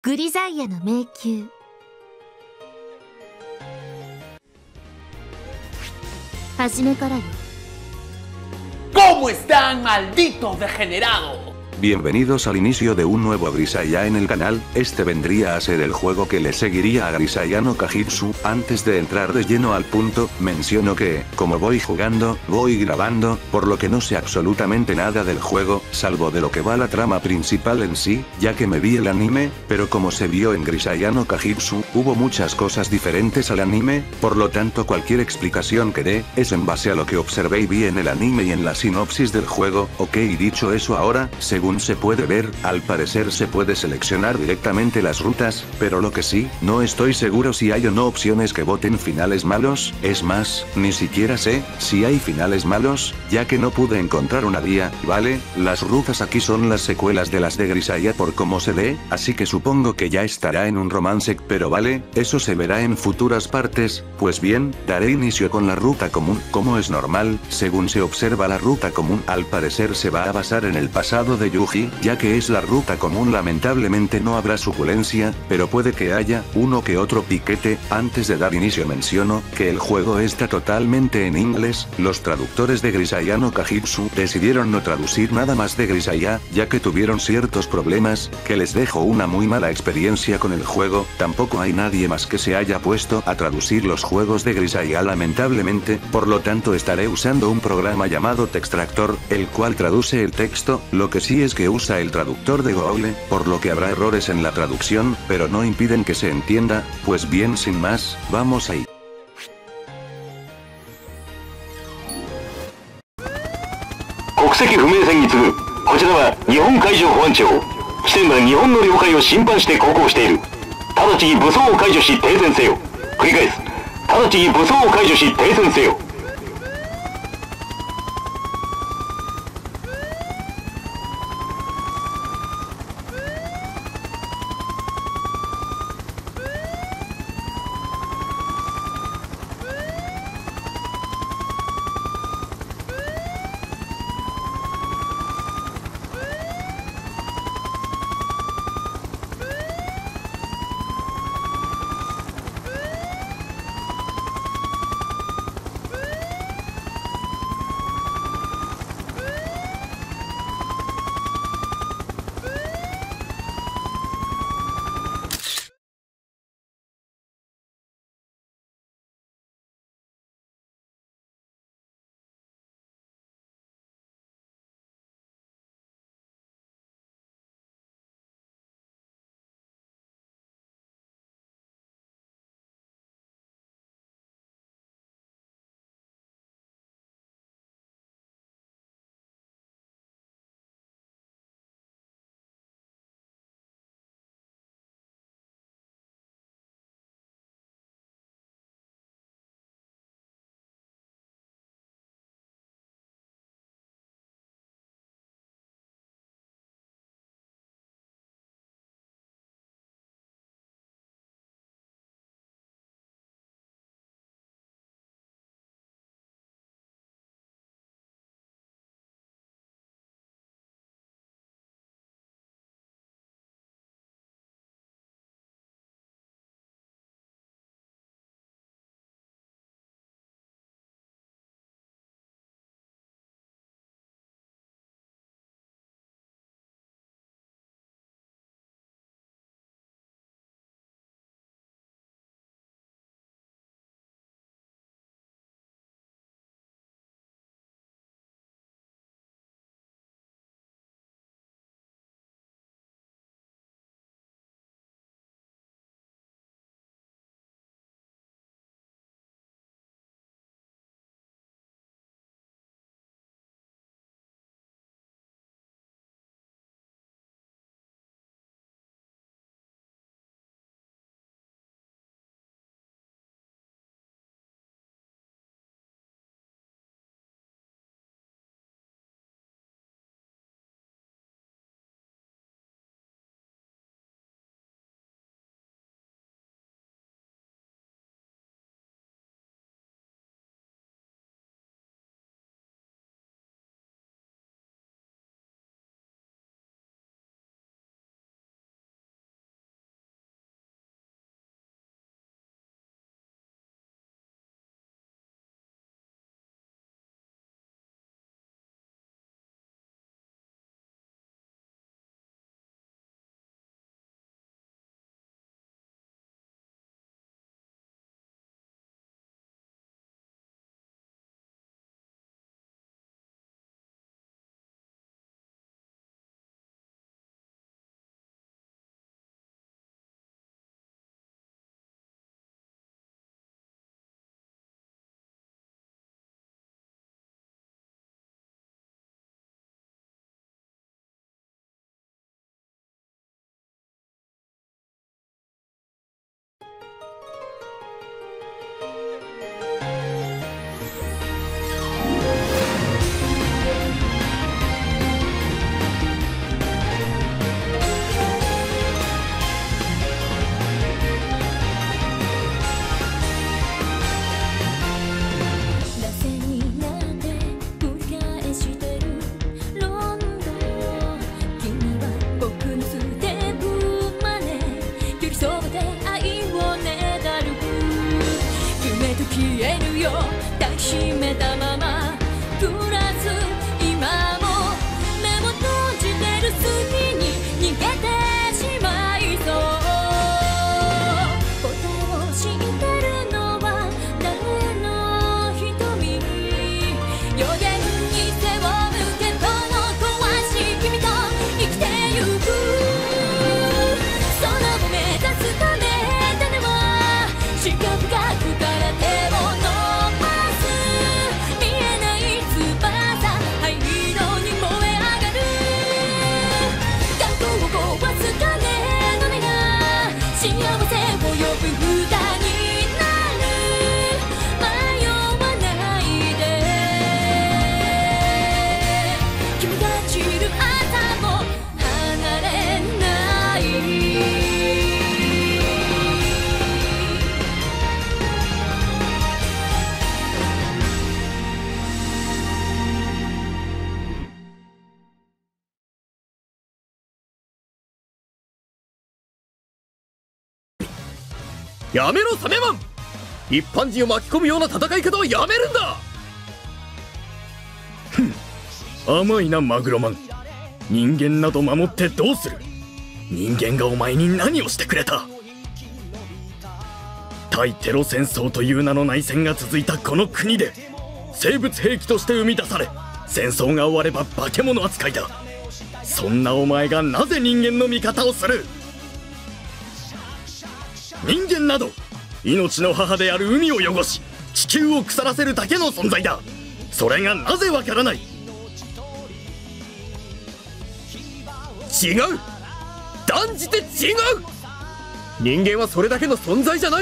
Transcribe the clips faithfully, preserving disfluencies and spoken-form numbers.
グリザイアの迷宮。初めからよ。 ¿Cómo están, malditos degenerados? Bienvenidos al inicio de un nuevo Grisaya en el canal. Este vendría a ser el juego que le seguiría a Grisaya no Kajitsu. Antes de entrar de lleno al punto, menciono que, como voy jugando, voy grabando, por lo que no sé absolutamente nada del juego, salvo de lo que va la trama principal en sí, ya que me vi el anime, pero como se vio en Grisaya no Kajitsu, hubo muchas cosas diferentes al anime, por lo tanto cualquier explicación que dé, es en base a lo que observé y vi en el anime y en la sinopsis del juego. Ok, dicho eso ahora, según se puede ver, al parecer se puede seleccionar directamente las rutas, pero lo que sí, no estoy seguro si hay o no opciones que voten finales malos. Es más, ni siquiera sé si hay finales malos, ya que no pude encontrar una guía. Vale, las rutas aquí son las secuelas de las de Grisaya por cómo se lee, así que supongo que ya estará en un romance, pero vale, eso se verá en futuras partes. Pues bien, daré inicio con la ruta común. Como es normal, según se observa, la ruta común al parecer se va a basar en el pasado de Yuji, ya que es la ruta común. Lamentablemente no habrá suculencia, pero puede que haya uno que otro piquete. Antes de dar inicio menciono que el juego está totalmente en inglés. Los traductores de Grisaya no Kajitsu decidieron no traducir nada más de Grisaya, ya que tuvieron ciertos problemas, que les dejó una muy mala experiencia con el juego. Tampoco hay nadie más que se haya puesto a traducir los juegos de Grisaya lamentablemente, por lo tanto estaré usando un programa llamado Textractor, el cual traduce el texto. Lo que sí es que usa el traductor de Google, por lo que habrá errores en la traducción, pero no impiden que se entienda. Pues bien, sin más, vamos ahí. 国籍不明船に次ぐこちらは日本海上保安庁汽船は日本の領海を侵犯して航行している直ちに武装を解除し停船せよ繰り返す直ちに武装を解除し停船せよ 「 やめろサメマン。一般人を巻き込むような戦い方はやめるんだ。ふん、甘いなマグロマン。人間など守ってどうする。人間がお前に何をしてくれた。対テロ戦争という名の内戦が続いたこの国で生物兵器として生み出され、戦争が終われば化け物扱いだ。そんなお前がなぜ人間の味方をする。人間など命の母である海を汚し地球を腐らせるだけの存在だ。それがなぜわからない。違う、断じて違う。人間はそれだけの存在じゃない。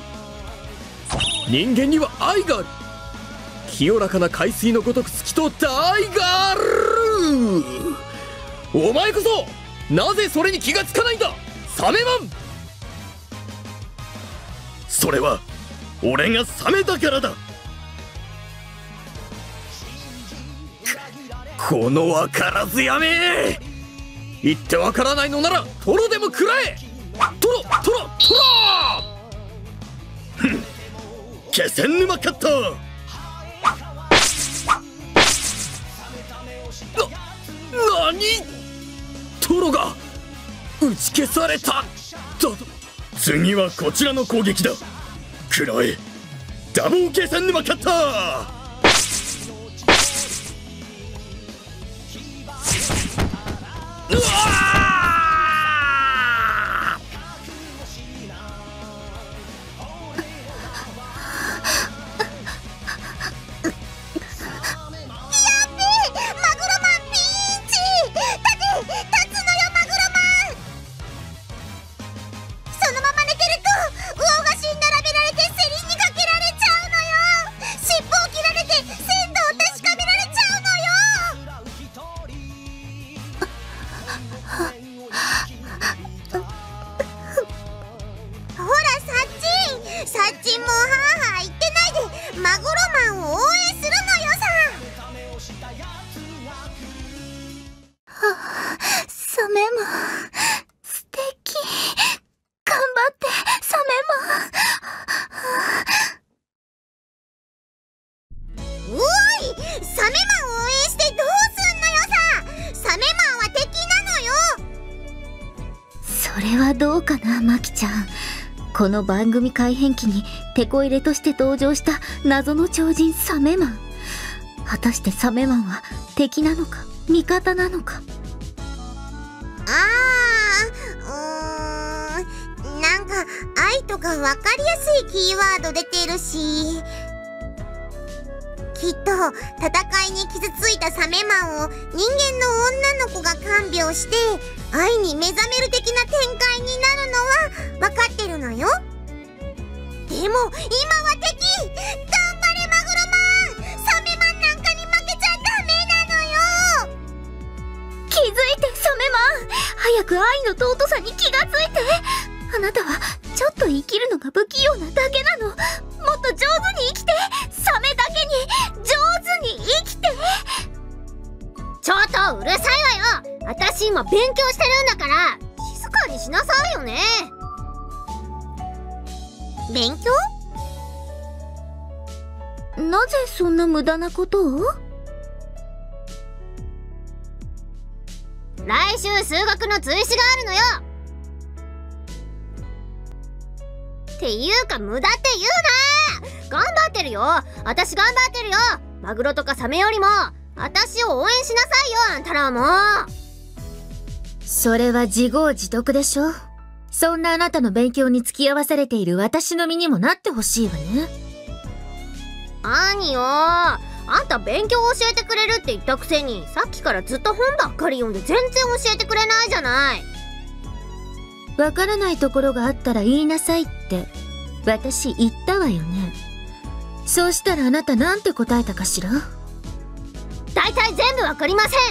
人間には愛がある。清らかな海水のごとく透き通った愛がある。お前こそなぜそれに気がつかないんだサメマン。それは俺がサメだからだ。このわからずやめ。言ってわからないのならトロでも食らえ。トロトロトロ。ふん、気仙沼カット。な、なに。トロが打ち消された。だ次はこちらの攻撃だ。食らえダボー気仙沼カッター。うわこの番組改編期にテこ入れとして登場した謎の超人サメマン。果たしてサメマンは敵なのか味方なのか。 あー、うーん、なんか愛とか分かりやすいキーワード出てるし、きっと戦いに傷ついたサメマンを人間の女の子が看病して愛に目覚める的な展開になるのは分かってるのよ。でも今は敵。頑張れマグロマン。サメマンなんかに負けちゃダメなのよ。 気づいてサメマン、早く愛の尊さに気がついて。あなたはちょっと生きるのが不器用なだけなの。もっと上手に生きて。サメだけに上手に生きて。 ちょっとうるさいわよ。私今勉強してるんだから静かにしなさいよね。勉強？ なぜそんな無駄なことを？ 来週数学の追試があるのよ。っていうか無駄って言うな。頑張ってるよ。私頑張ってるよ。マグロとかサメよりも私を応援しなさいよ、あんたらはもう。 それは自業自得でしょ。そんなあなたの勉強に付き合わされている私の身にもなってほしいわね。 何よ、あんた勉強教えてくれるって言ったくせにさっきからずっと本ばっかり読んで全然教えてくれないじゃない。 わからないところがあったら言いなさいって私言ったわよね。そうしたらあなたなんて答えたかしら。 だいたい全部わかりません。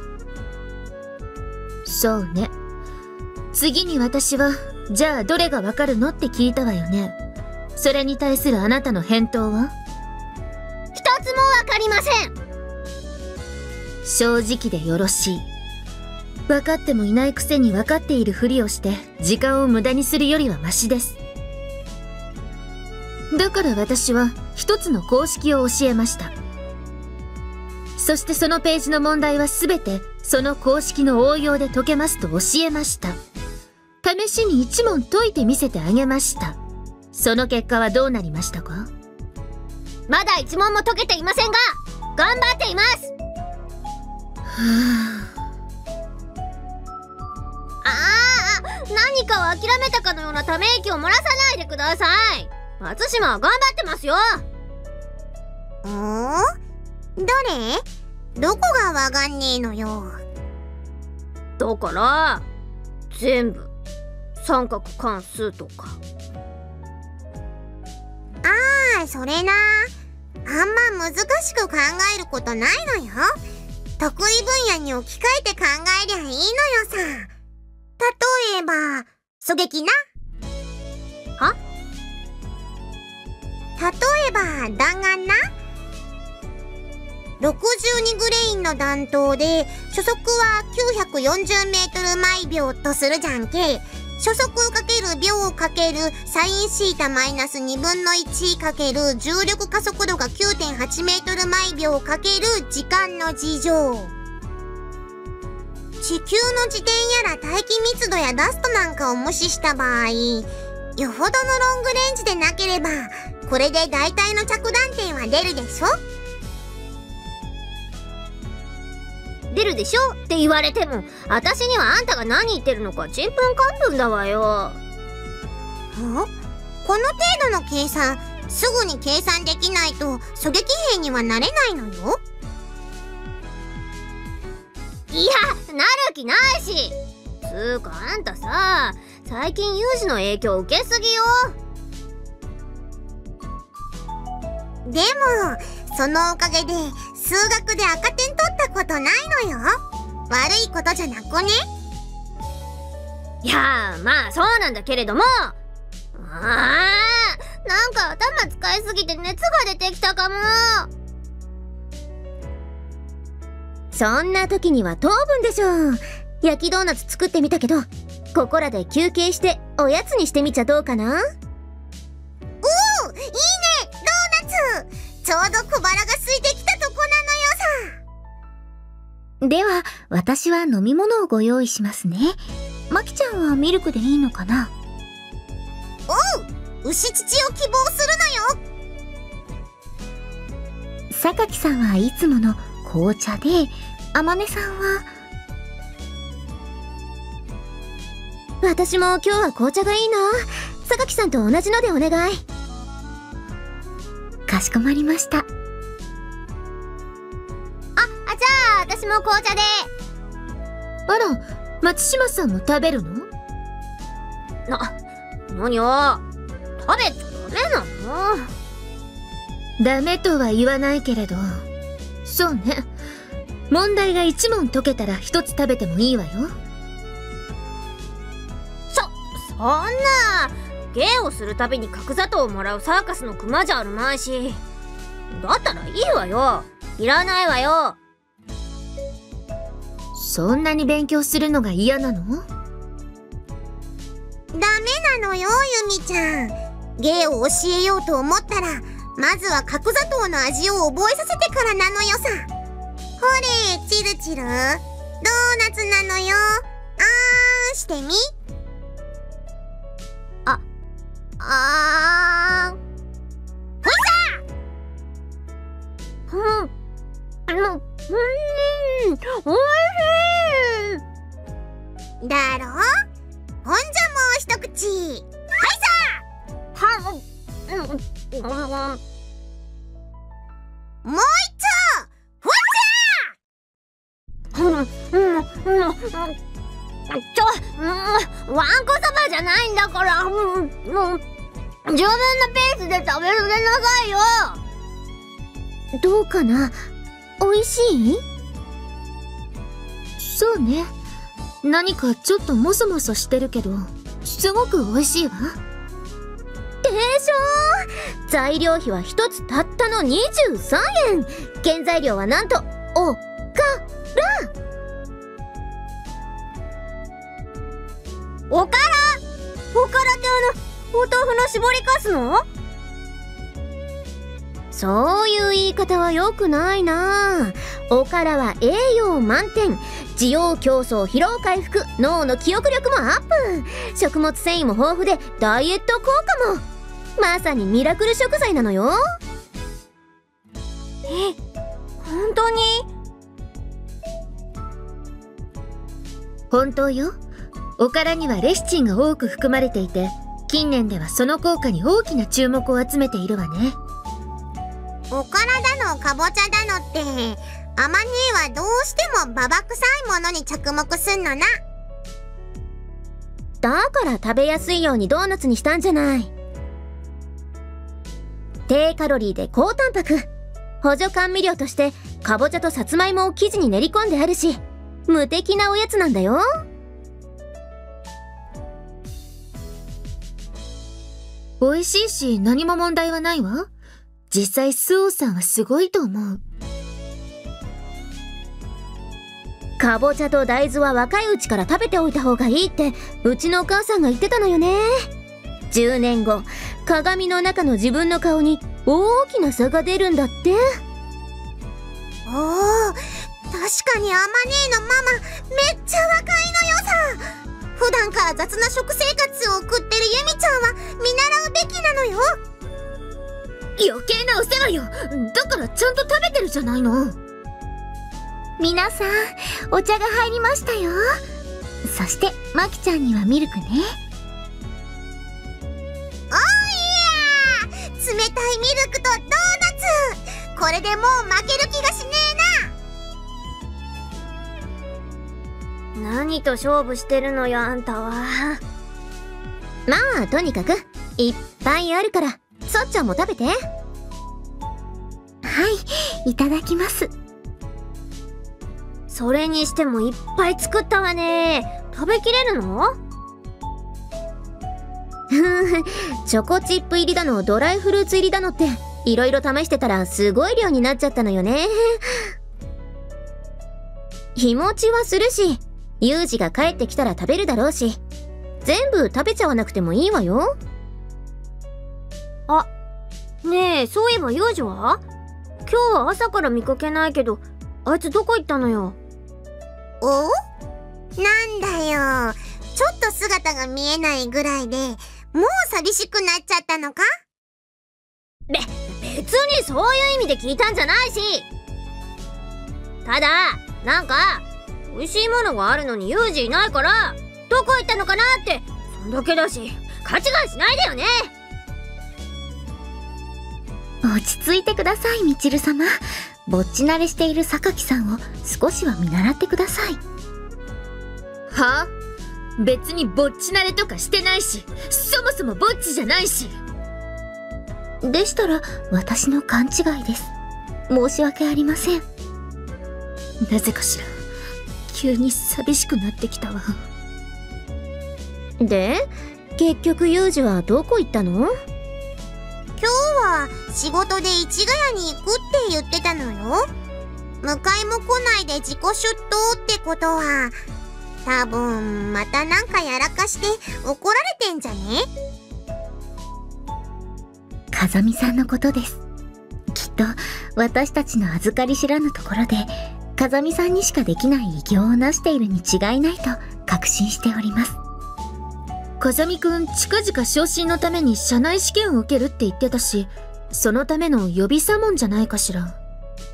そうね。次に私はじゃあどれがわかるのって聞いたわよね。それに対するあなたの返答は？ 一つもわかりません。 正直でよろしい。分かってもいないくせに分かっているふりをして時間を無駄にするよりはマシです。 だから私は一つの公式を教えました。そしてそのページの問題は全てその公式の応用で解けますと教えました。試しに一問解いてみせてあげました。その結果はどうなりましたか？ まだ一問も解けていませんが、頑張っています。 はああ、何かを諦めたかのようなため息を漏らさないでください。松島は頑張ってますよ。おー？どれ？どこがわかんねえのよ。だから全部三角関数とか。ああ、それな。あんま難しく考えることないのよ。得意分野に置き換えて考えりゃいいのよさ。例えば狙撃な。は？例えば弾丸な。ろくじゅうにグレインの弾頭で初速はきゅうひゃくよんじゅうメートル毎秒とするじゃんけ。初速かける秒かけるサインシータマイナスにぶんのいちかける重力加速度が きゅうてんはちメートル毎秒かける時間の事乗。地球の自転やら大気密度やダストなんかを無視した場合、よほどのロングレンジでなければこれで大体の着弾点は出るでしょ。出るでしょって言われても、私にはあんたが何言ってるのかちんぷんかんぷんだわよ。は？この程度の計算すぐに計算できないと狙撃兵にはなれないのよ。いや、なる気ないし。つーかあんたさ、最近有事の影響受けすぎよ。でもそのおかげで数学で赤点取ったことないのよ。悪いことじゃなくね。いやー、まあそうなんだけれども、あー、なんか頭使いすぎて熱が出てきたかも。そんな時には糖分でしょ。焼きドーナツ作ってみたけど、ここらで休憩しておやつにしてみちゃどうかな。おー、いいね、ドーナツ。ちょうど小腹が空いてきたとこなのよさ。 では私は飲み物をご用意しますね。マキちゃんはミルクでいいのかな？ おう、牛乳を希望するのよ。榊さんはいつもの紅茶で、あまねさんは…私も今日は紅茶がいいな。榊さんと同じのでお願い。かしこまりました。あ、あ、 じゃあ私も紅茶で。 あら、松島さんも食べるの？ な、何よ、食べちゃダメなの？ ダメとは言わないけれど、そうね、問題がいち問解けたらひとつ食べてもいいわよ。 そ、そんな芸をするたびに角砂糖をもらうサーカスのクマじゃあるまいし。だったらいいわよ。いらないわよ。 そんなに勉強するのが嫌なの？ ダメなのよ、ユミちゃん。芸を教えようと思ったらまずは角砂糖の味を覚えさせてからなのよさ。ほれ、チルチル、ドーナツなのよ。あーんしてみ。あ、あーん。ほいさ！うん、うん、うん、おいしい。だろ？ほんじゃもう一口。はいさ！はん、うん、うん、うん、もう一丁！ほいさ！うん、うん、うん、うん、ちょ、うん、わんこそばじゃないんだから、うん、もう、自分のペースで食べるでなさいよ。 どうかな？おいしい？そうね。何かちょっとモソモソしてるけど、すごくおいしいわ。 でしょ？材料費は一つたったのにじゅうさんえん。原材料はなんとおからおからおからってあのお豆腐の絞りかすの？ そういう言い方は良くないな。おからは栄養満点、滋養強壮、疲労回復、脳の記憶力もアップ、食物繊維も豊富でダイエット効果も。まさにミラクル食材なのよ。 え、本当に？ 本当よ。おからにはレシチンが多く含まれていて、近年ではその効果に大きな注目を集めているわね。 おからだのかぼちゃだのって、あまねえはどうしてもババ臭いものに着目すんのな。 だから食べやすいようにドーナツにしたんじゃない。低カロリーで高タンパク、補助甘味料としてかぼちゃとさつまいもを生地に練り込んであるし、無敵なおやつなんだよ。美味しいし何も問題はないわ。実際スオさんはすごいと思う。かぼちゃと大豆は若いうちから食べておいた方がいいってうちのお母さんが言ってたのよね。じゅうねんご、鏡の中の自分の顔に大きな差が出るんだって。 おー、確かにあまねえのママめっちゃ若いのよさ。普段から雑な食生活を送ってるユミちゃんは見習うべきなのよ。 余計なお世話よ。だからちゃんと食べてるじゃないの。 皆さん、お茶が入りましたよ。そしてマキちゃんにはミルクね。 おーいやー、冷たいミルクとドーナツ、これでもう負ける気がしねえな。何と勝負してるのよあんたは。まあとにかくいっぱいあるからさっちゃんも食べて。 はい、いただきます。 それにしてもいっぱい作ったわね。食べきれるの？チョコチップ入りだのドライフルーツ入りだのっていろいろ試してたらすごい量になっちゃったのよね。日持ちはするし、ユージが帰ってきたら食べるだろうし、全部食べちゃわなくてもいいわよ。あ、ねえ、そういえばユージは？今日は朝から見かけないけど、あいつどこ行ったのよ。 お？なんだよ、ちょっと姿が見えないぐらいでもう寂しくなっちゃったのか？ べ、別にそういう意味で聞いたんじゃないし。ただ、なんか美味しいものがあるのにユージいないからどこ行ったのかなって、そんだけだし勘違いしないでよね。 落ち着いてください、みちる様。ぼっち慣れしている榊さんを少しは見習ってください。 はあ？別にぼっち慣れとかしてないし、そもそもぼっちじゃないし。 でしたら私の勘違いです。申し訳ありません。 なぜかしら急に寂しくなってきたわ。で、結局ユージはどこ行ったの？ 今日は仕事で市ヶ谷に行くって言ってたのよ。迎えも来ないで自己出頭ってことは、多分またなんかやらかして怒られてんじゃね？ 風見さんのことです。きっと私たちの預かり知らぬところで風見さんにしかできない偉業を成しているに違いないと確信しております。 風見くん近々昇進のために社内試験を受けるって言ってたし、そのための予備査問じゃないかしら。 あ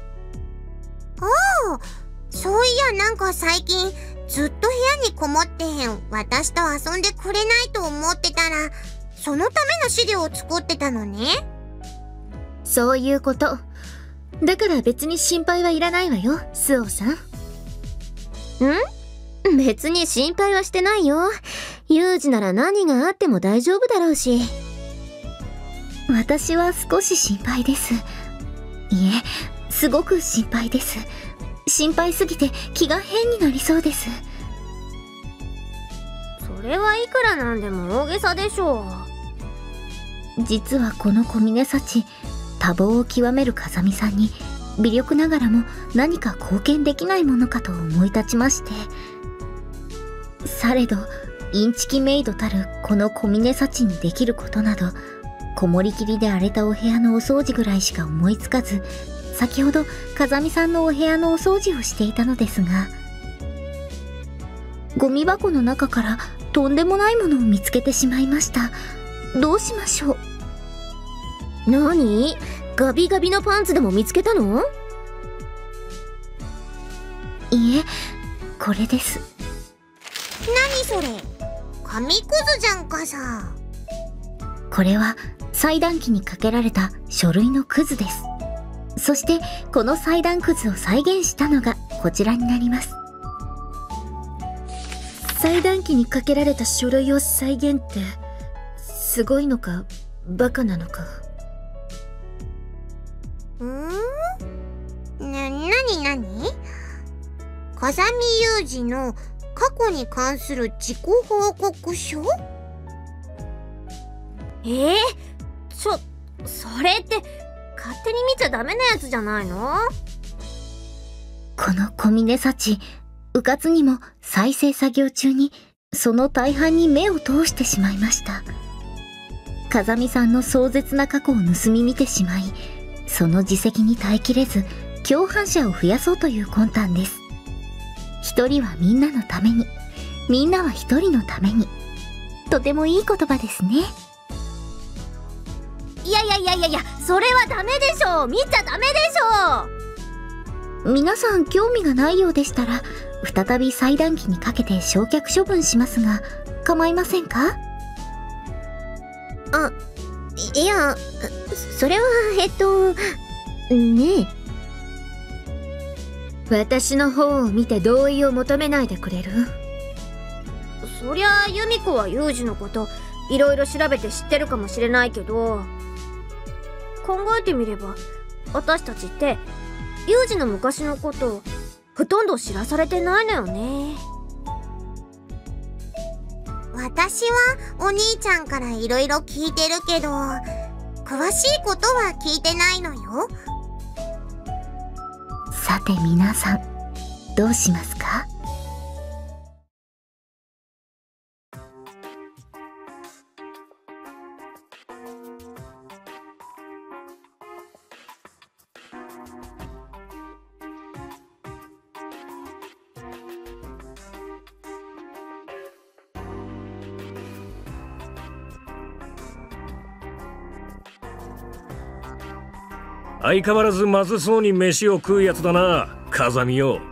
あ、そういやなんか最近ずっと部屋にこもってへん私と遊んでくれないと思ってたら、そのための資料を作ってたのね。 そういうこと。だから別に心配はいらないわよ、スオさん。ん？別に心配はしてないよ。ユージなら何があっても大丈夫だろうし。 私は少し心配です。いえ、すごく心配です。心配すぎて気が変になりそうです。 それはいくらなんでも大げさでしょう。実はこの小峰幸、多忙を極める風見さんに微力ながらも何か貢献できないものかと思い立ちまして、されどインチキメイドたるこの小峰幸にできることなどこもりきりで荒れたお部屋のお掃除ぐらいしか思いつかず、先ほど風見さんのお部屋のお掃除をしていたのですが、ゴミ箱の中からとんでもないものを見つけてしまいました。どうしましょう。 なに？ガビガビのパンツでも見つけたの？ いえ、これです。 何それ？紙くずじゃんかさ。 これは裁断機にかけられた書類のくずです。そしてこの裁断くずを再現したのがこちらになります。 裁断機にかけられた書類を再現ってすごいのかバカなのか。 んーな、なになに？風見雄二の過去に関する自己報告書？ えー、ちょ、それって勝手に見ちゃダメなやつじゃないの？ この小峰幸、うかつにも再生作業中にその大半に目を通してしまいました。風見さんの壮絶な過去を盗み見てしまい、その自責に耐えきれず共犯者を増やそうという魂胆です。一人はみんなのために、みんなは一人のために。とてもいい言葉ですね。 いやいやいやいやいや、それはダメでしょ。見ちゃダメでしょ。 皆さん興味がないようでしたら再び裁断機にかけて焼却処分しますが、構いませんか？ あ、いや、それはえっとねえ、私の方を見て同意を求めないでくれる？ そりゃあ由美子はユージのこといろいろ調べて知ってるかもしれないけど、考えてみれば私たちってユージの昔のことほとんど知らされてないのよね。 私はお兄ちゃんからいろいろ聞いてるけど、詳しいことは聞いてないのよ。 さて皆さん、どうしますか？ 相変わらずまずそうに飯を食うやつだな、風見よ。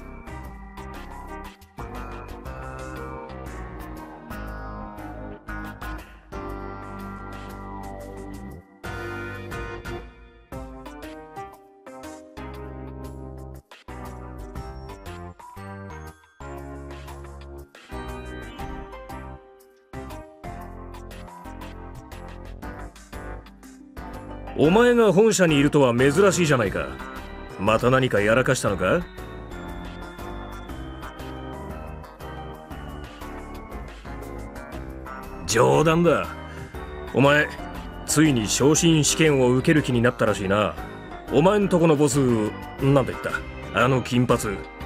お前が本社にいるとは珍しいじゃないか。また何かやらかしたのか？冗談だ。お前ついに昇進試験を受ける気になったらしいな。お前んとこのボス、なんて言った？あの金髪。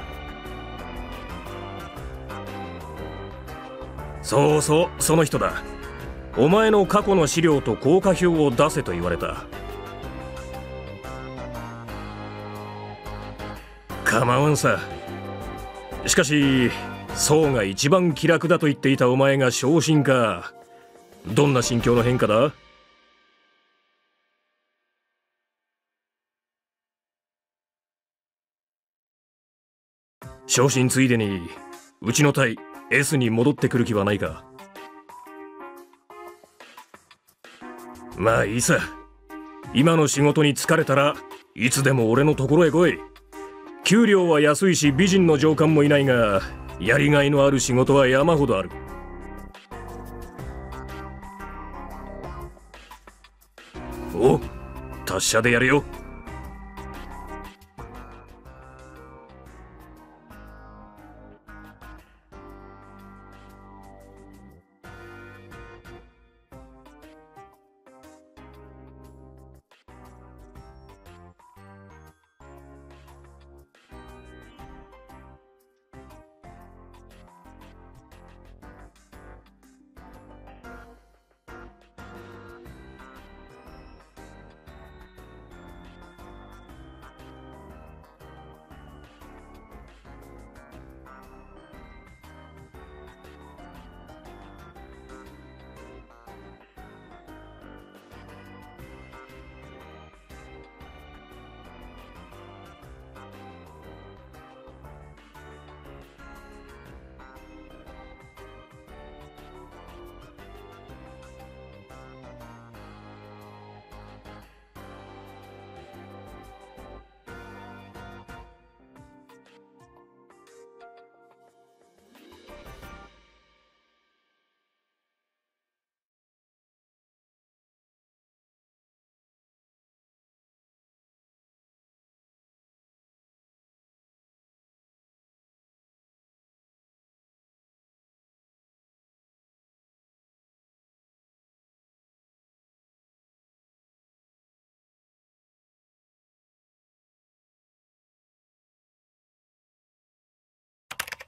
そうそう、その人だ。お前の過去の資料と効果表を出せと言われた。構わんさ。しかし宋が一番気楽だと言っていたお前が昇進か。どんな心境の変化だ？昇進ついでにうちの隊 S に戻ってくる気はないか？まあいいさ。今の仕事に疲れたらいつでも俺のところへ来い。給料は安いし美人の上官もいないが、やりがいのある仕事は山ほどある。お、達者でやれよ。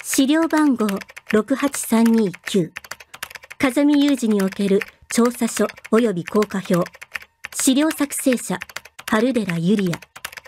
資料番号ろくはちさんにきゅう、風見雄二における調査書及び効果表、資料作成者春寺ゆりや。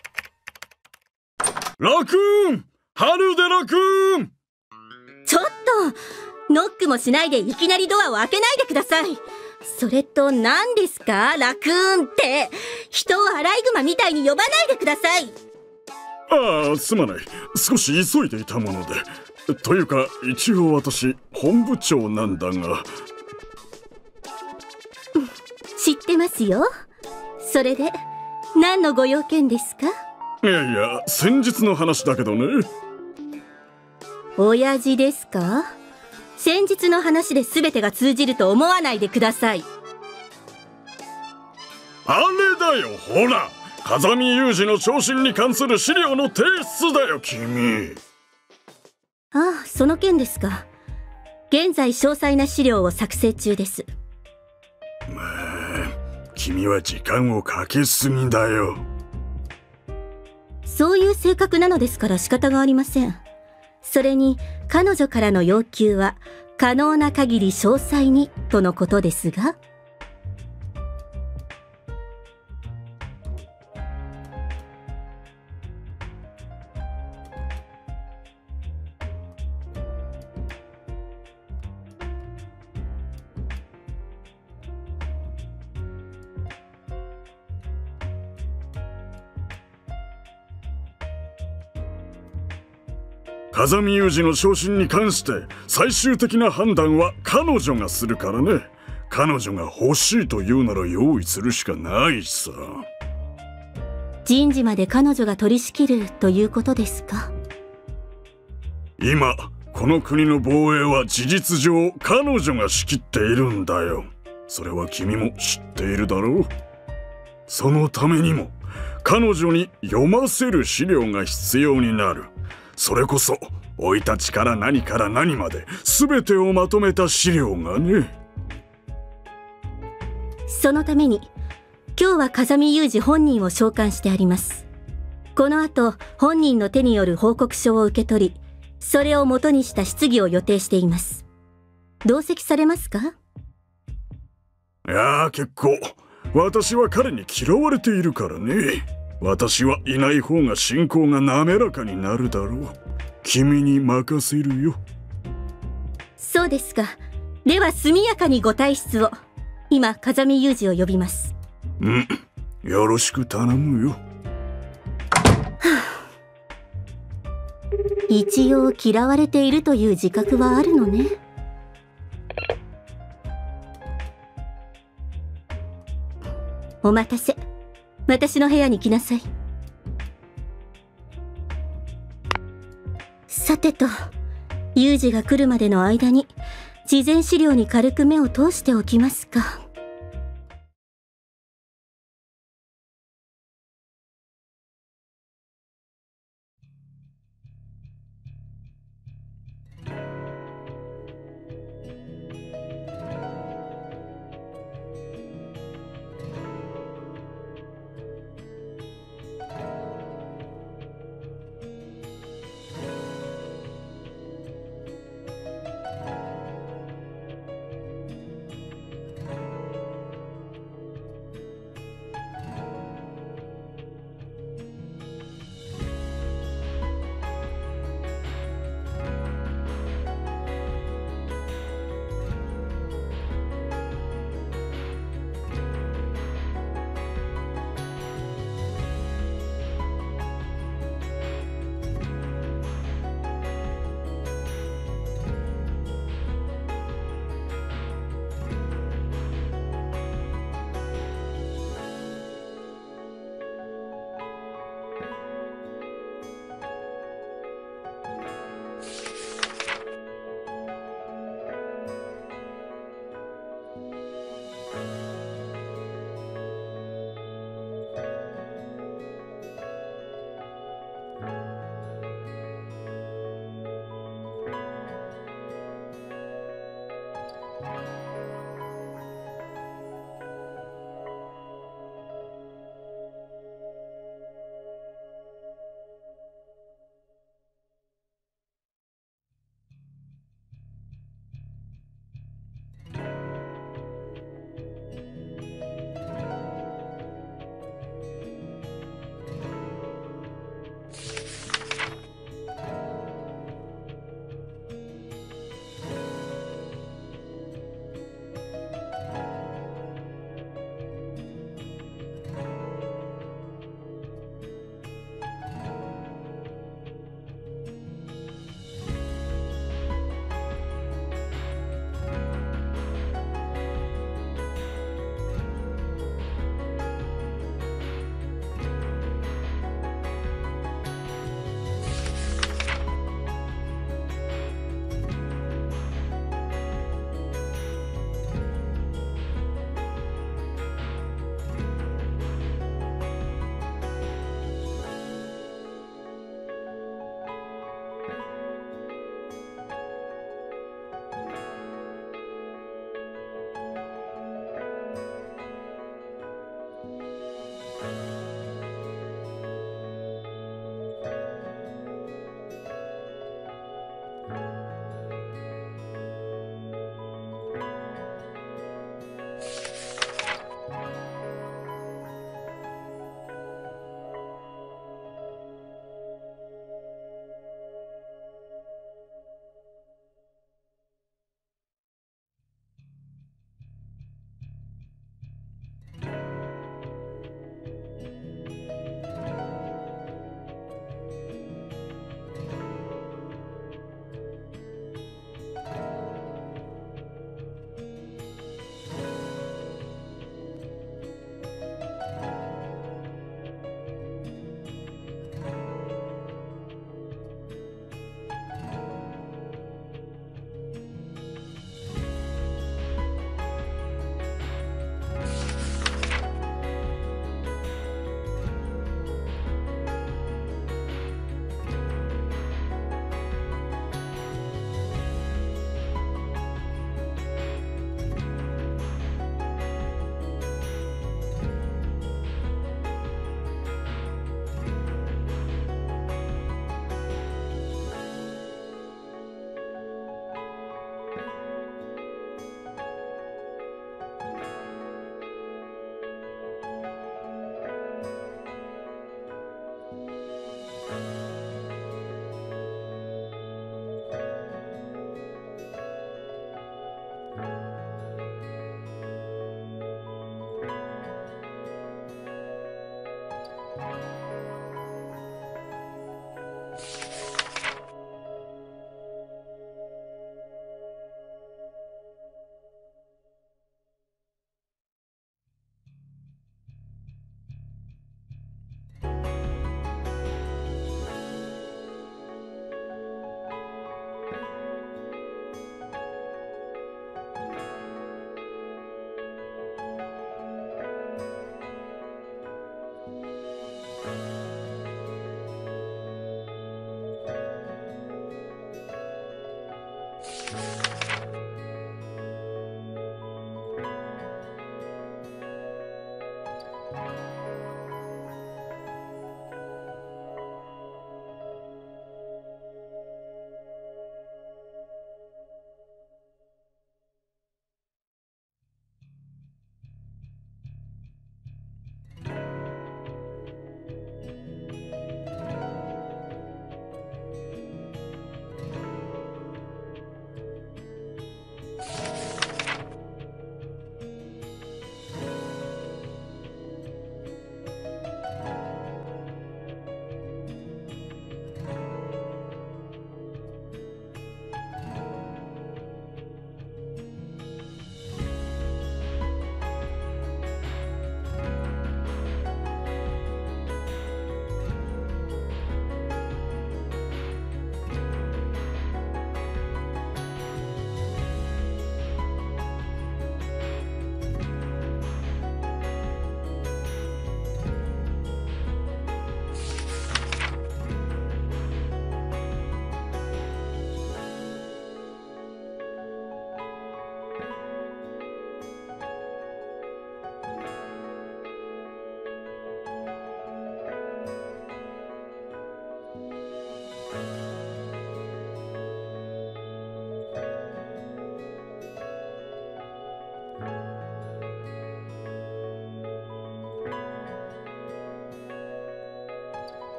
ラクーン、春寺くん。 ちょっとノックもしないでいきなりドアを開けないでください。それと何ですかラクーンって。人をアライグマみたいに呼ばないでください。 ああ、すまない、少し急いでいたもので。というか一応私本部長なんだが。 知ってますよ。それで何のご用件ですか？ いやいや、先日の話だけどね。 親父ですか？先日の話で全てが通じると思わないでください。 あれだよ、ほら、風見雄二の昇進に関する資料の提出だよ君。 ああ、その件ですか。現在詳細な資料を作成中です。 まあ、君は時間をかけすぎだよ。 そういう性格なのですから仕方がありません。それに彼女からの要求は可能な限り詳細にとのことですが。 風見雄二の昇進に関して最終的な判断は彼女がするからね。彼女が欲しいと言うなら用意するしかないさ。 人事まで彼女が取り仕切るということですか？ 今この国の防衛は事実上彼女が仕切っているんだよ。それは君も知っているだろう。そのためにも彼女に読ませる資料が必要になる。それこそ生い立ちから何から何まで全てをまとめた資料がね。 そのために今日は風見雄二本人を召喚してあります。この後本人の手による報告書を受け取り、それを元にした質疑を予定しています。同席されますか？ いやー、結構。私は彼に嫌われているからね。私はいない方が進行が滑らかになるだろう。君に任せるよ。 そうですか。では速やかにご退出を。今風見雄二を呼びます。 うん、よろしく頼むよ。 一応嫌われているという自覚はあるのね。お待たせ。私の部屋に来なさい。さてと、雄二が来るまでの間に事前資料に軽く目を通しておきますか。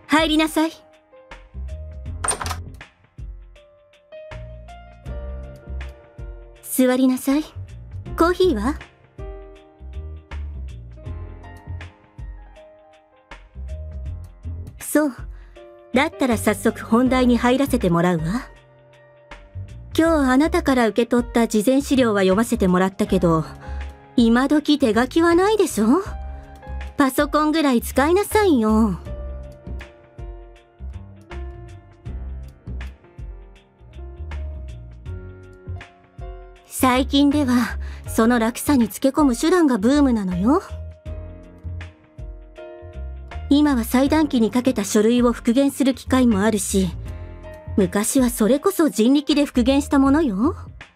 入りなさい。座りなさい。コーヒーは？そう。だったら早速本題に入らせてもらうわ。今日あなたから受け取った事前資料は読ませてもらったけど、今時手書きはないでしょ？パソコンぐらい使いなさいよ。最近ではその落差につけ込む手段がブームなのよ。今は裁断機にかけた書類を復元する機会もあるし、昔はそれこそ人力で復元したものよ。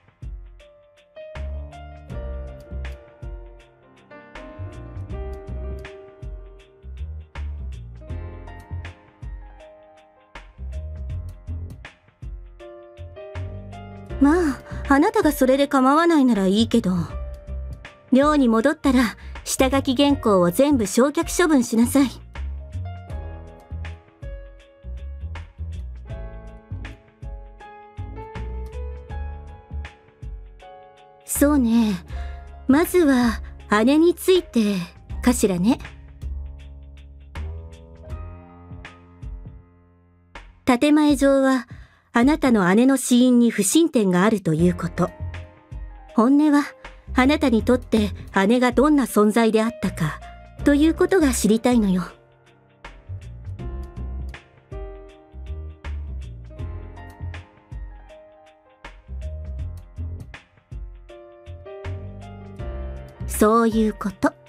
まあ、あなたがそれで構わないならいいけど、寮に戻ったら下書き原稿を全部焼却処分しなさい。そうね。まずは姉についてかしらね。建前上はあなたの姉の死因に不審点があるということ。本音はあなたにとって姉がどんな存在であったかということが知りたいのよ。そういうこと。